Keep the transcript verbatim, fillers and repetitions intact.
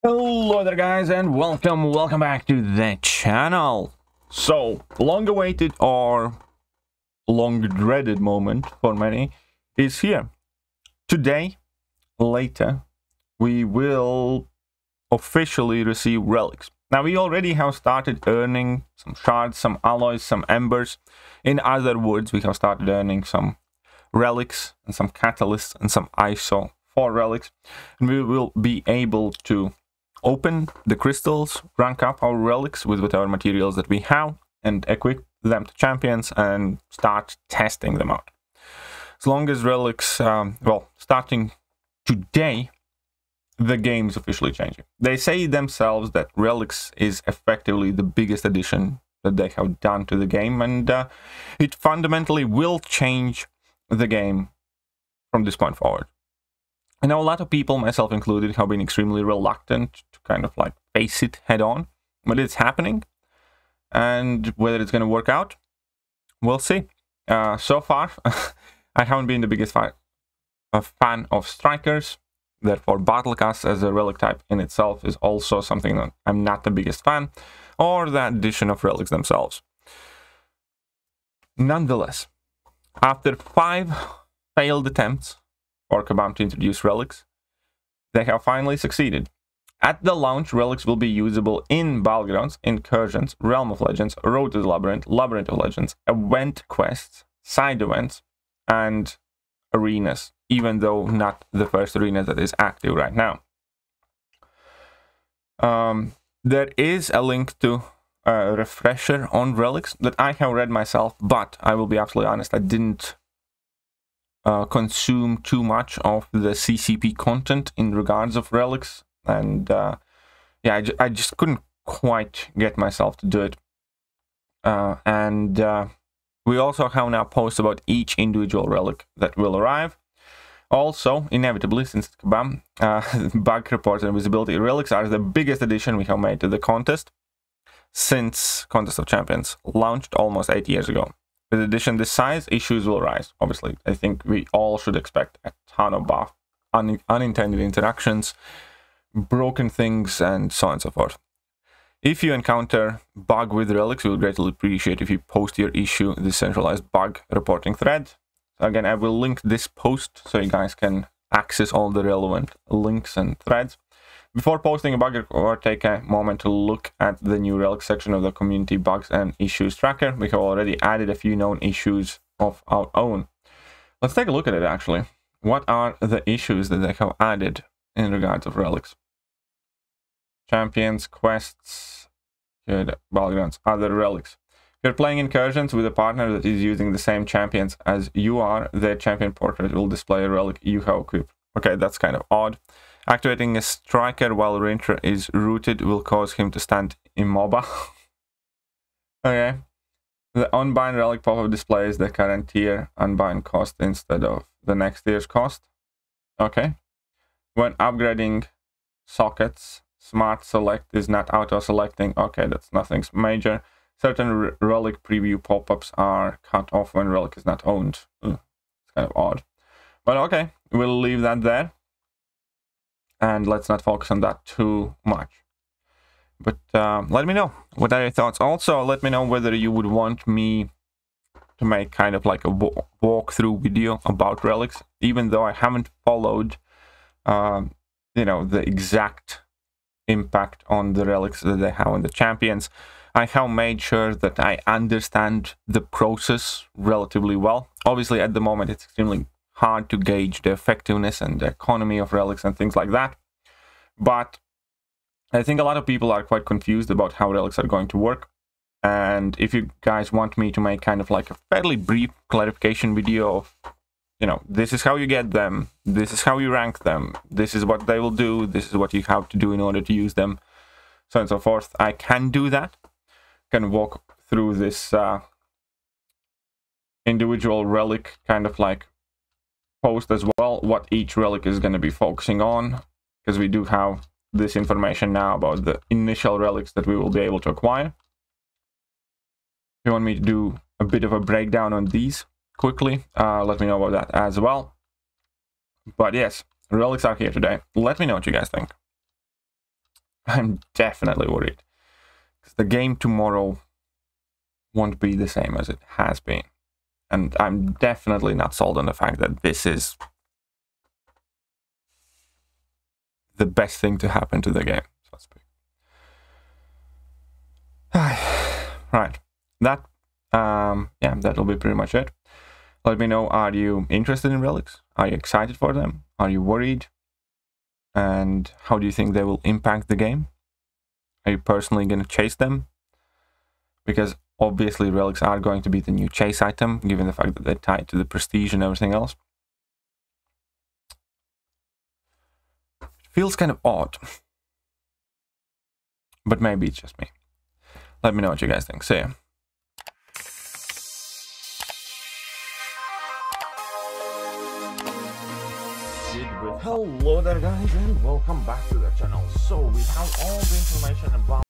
Hello there guys, and welcome, welcome back to the channel. So, long-awaited or long-dreaded moment for many is here. Today, later, we will officially receive relics. Now, we already have started earning some shards, some alloys, some embers. In other words, we have started earning some relics and some catalysts and some I S O for relics. And we will be able to open the crystals, rank up our relics with whatever materials that we have, and equip them to champions and start testing them out. As long as relics, um, well, starting today, the game is officially changing. They say themselves that relics is effectively the biggest addition that they have done to the game, and uh, it fundamentally will change the game from this point forward. I know a lot of people, myself included, have been extremely reluctant to kind of like face it head on, but it's happening, and whether it's going to work out, we'll see. Uh, so far, I haven't been the biggest fan, a fan of strikers, therefore Battlecast as a relic type in itself is also something that I'm not the biggest fan, or the addition of relics themselves. Nonetheless, after five failed attempts for Kabam to introduce relics, they have finally succeeded. At the launch, relics will be usable in Battlegrounds, Incursions, Realm of Legends, Road to the Labyrinth, Labyrinth of Legends, event quests, side events, and arenas, even though not the first arena that is active right now. Um, there is a link to a refresher on relics that I have read myself, but I will be absolutely honest, I didn't Uh, consume too much of the C C P content in regards of relics, and uh, yeah, I, ju I just couldn't quite get myself to do it. Uh, and uh, we also have now posts about each individual relic that will arrive. Also, inevitably, since it's Kabam, uh, bug reports and visibility relics are the biggest addition we have made to the contest since Contest of Champions launched almost eight years ago. With addition this size, issues will rise. Obviously, I think we all should expect a ton of buff, un unintended interactions, broken things, and so on and so forth. If you encounter bug with relics, we would greatly appreciate if you post your issue in the centralized bug reporting thread. Again, I will link this post so you guys can access all the relevant links and threads. Before posting a bug report, take a moment to look at the new relic section of the community bugs and issues tracker. We have already added a few known issues of our own. Let's take a look at it actually. What are the issues that they have added in regards of relics? Champions, quests, good, Battlegrounds, other relics. If you're playing Incursions with a partner that is using the same champions as you are, their champion portrait will display a relic you have equipped. Okay, that's kind of odd. Activating a striker while Rintra is rooted will cause him to stand immobile. Okay. The unbind relic pop-up displays the current tier unbind cost instead of the next tier's cost. Okay. When upgrading sockets, smart select is not auto-selecting. Okay, that's nothing major. Certain relic preview pop-ups are cut off when relic is not owned. Ugh, it's kind of odd. But okay, we'll leave that there. And let's not focus on that too much. But um, let me know, what are your thoughts? Also, let me know whether you would want me to make kind of like a walkthrough video about relics, even though I haven't followed, um, you know, the exact impact on the relics that they have on the champions. I have made sure that I understand the process relatively well. Obviously, at the moment, it's extremely hard to gauge the effectiveness and the economy of relics and things like that. But I think a lot of people are quite confused about how relics are going to work. And if you guys want me to make kind of like a fairly brief clarification video of, you know, this is how you get them, this is how you rank them, this is what they will do, this is what you have to do in order to use them, so on and so forth, I can do that. Can walk through this uh, individual relic kind of like post as well, what each relic is going to be focusing on, because we do have this information now about the initial relics that we will be able to acquire. If you want me to do a bit of a breakdown on these quickly, uh, let me know about that as well. But yes, relics are here today. Let me know what you guys think. I'm definitely worried. Because the game tomorrow won't be the same as it has been. And I'm definitely not sold on the fact that this is the best thing to happen to the game, so to speak. Right. That, um, yeah, that'll be pretty much it. Let me know, are you interested in relics? Are you excited for them? Are you worried? And how do you think they will impact the game? Are you personally going to chase them? Because obviously relics are going to be the new chase item, given the fact that they're tied to the prestige and everything else. It feels kind of odd. But maybe it's just me. Let me know what you guys think. See ya. Hello there guys and welcome back to the channel. So we have all the information about